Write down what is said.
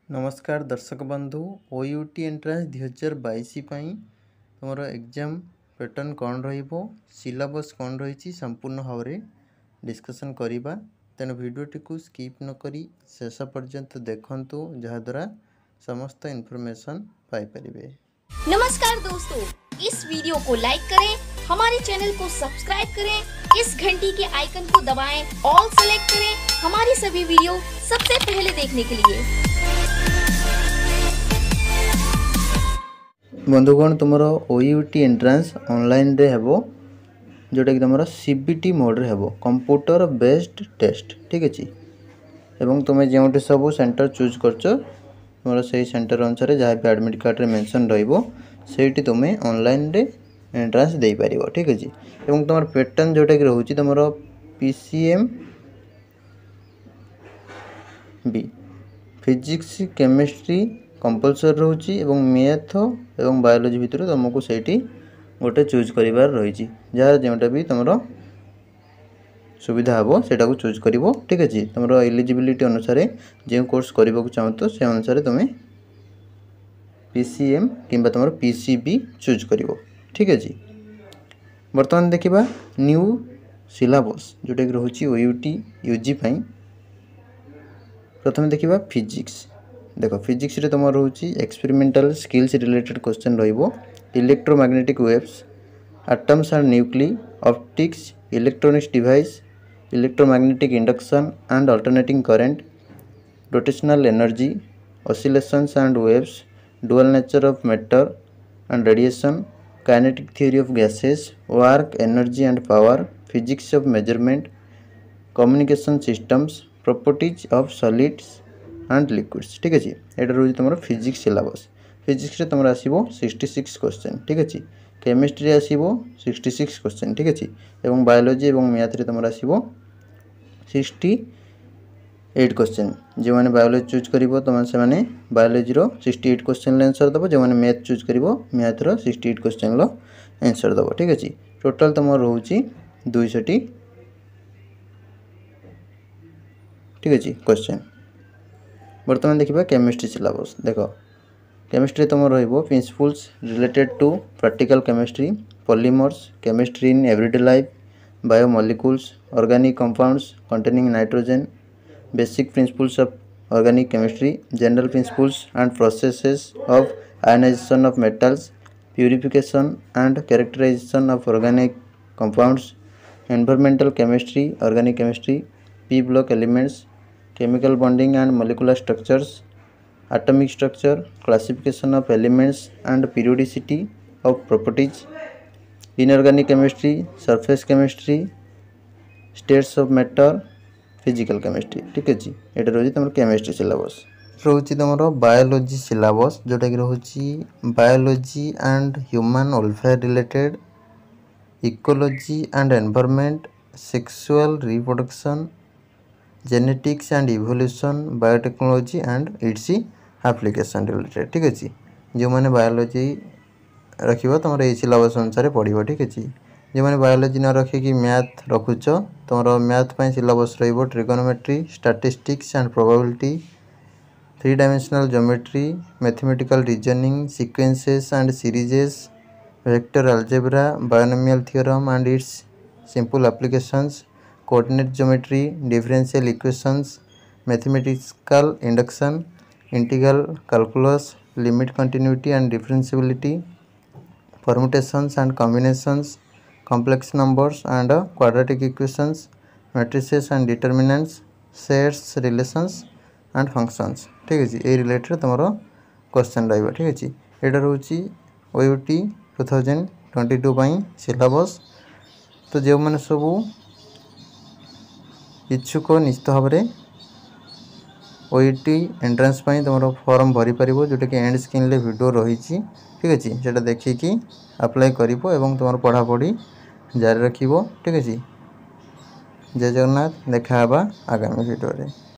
नमस्कार दर्शक बंधु ओयूटी एंट्रांस 2022 तुम एग्जाम पैटर्न कौन रहिबो सिलेबस कौन रही संपूर्ण भाव में डिस्कशन करिबा। तेणु भिडियोटी को स्किप न करी शेष पर्यंत देखंतु जहाद्वारा समस्त इन्फॉर्मेशन पाई परिबे। नमस्कार दोस्तों, इस वीडियो को लाइक करें, हमारे चैनल को सब्सक्राइब करें, इस घंटी के आइकन को दबाएं, ऑल सेलेक्ट करें हमारी सभी वीडियो सबसे पहले देखने के लिए। बंधुगण तुमर ओयूटी एंट्रांस ऑनलाइन रे हेबो जोटा कि तुम सीबीटी मोड रे हेबो कंप्यूटर बेस्ड टेस्ट ठीक अछि। एवं तुम जो सब सेंटर चूज करछ तुम से सेंटर अनुसार जहाँ भी एडमिट कार्ड रे मेंशन रहिबो सेठी तुम ऑनलाइन रे एंट्रांस दे पारिबो ठीक अछि। एवं तुम पैटर्न जोटा कि रहउची तुम पीसीएम बी फिजिक्स केमिस्ट्री कंपलसरी रोची एवं मैथ एवं बायोलॉजी भितर तुमको सेठी गोटे चूज करिवार रही जहाँ जोटा भी तुम सुविधा हम सेटा को चूज करिवो ठीक अछि। तुम एलिजिबिलिटी अनुसार जो कोर्स करने को चाहो तो से अनुसार तुम पीसीएम किंबा तुम पीसीबी चूज करिवो ठीक अछि। वर्तमान देखिबा न्यू सिलेबस जोटा कि रहउची ओयूटी यूजी पई। प्रथम देखिबा फिजिक्स। देखो फिजिक्स रे तुम रोची एक्सपेरिमेंटल स्किल्स रिलेटेड क्वेश्चन रहिबो electromagnetic waves atoms and nuclei optics electronics device electromagnetic induction and alternating current rotational energy oscillations and waves dual nature of matter and radiation kinetic theory of gases work energy and power physics of measurement communication systems properties of solids and liquids ठीक अछि। एटा रोज तुम physics syllabus. Physics रे तुम आसीबो 66 question ठीक अछि। Chemistry आसीबो 66 question ठीक अछि। एवं बायोलॉजी एवं मैथ रे तुम आसीबो 68 क्वेश्चन। जे माने बायोलॉजी चूज करिवो तुम से माने बायोलॉजी रो 68 क्वेश्चन आंसर दबो। जे माने मैथ चूज करिवो मैथ रो 68 क्वेश्चन लो आंसर दबो ठीक अछि। टोटल तुम रहउची 200 ठीक अछि क्वेश्चन। वर्तमान देखिबा केमिस्ट्री सिलेबस। देखो केमिस्ट्री तुम रहिबो principles related to practical chemistry polymers chemistry in everyday life biomolecules organic compounds containing nitrogen basic principles of organic chemistry general principles and processes of ionization of metals purification and characterization of organic compounds environmental chemistry organic chemistry P block elements chemical bonding and molecular structures atomic structure classification of elements and periodicity of properties inorganic chemistry surface chemistry states of matter physical chemistry ठीक अछि। एटा रहउची तुम chemistry syllabus. रहउची तुम biology syllabus जोटा कि रहउची biology and human welfare related ecology and environment sexual reproduction genetics and evolution biotechnology and its application related ठीक अछि। जो माने बायोलॉजी रखिबो तुम ए सिलेबस अनुसार पढ़िबो ठीक अछि। जो माने बायोलॉजी न रखे कि मैथ रखुछ तुम मैथ पई सिलेबस रहिबो trigonometry statistics and probability 3 dimensional geometry mathematical reasoning sequences and series vector algebra binomial theorem and its simple applications coordinate geometry differential equations mathematical induction integral calculus limit continuity and differentiability permutations and combinations complex numbers and quadratic equations matrices and determinants sets relations and functions ठीक अछि। ए related तुमरो question रहइबो ठीक अछि। एटा रहउची OUT 2022 पई syllabus. तो जे माने सब इच्छुक निश्चित भाव में ओयूटी एंट्रांस तुम फॉर्म भरी पार जोटा कि एंड स्क्रीन ले वीडियो रही ठीक अच्छे से देखिकी अप्लाई कर तुम पढ़ापढ़ी जारी रख ठीक अच्छे। जय जगन्नाथ देखा आगामी वीडियो रे।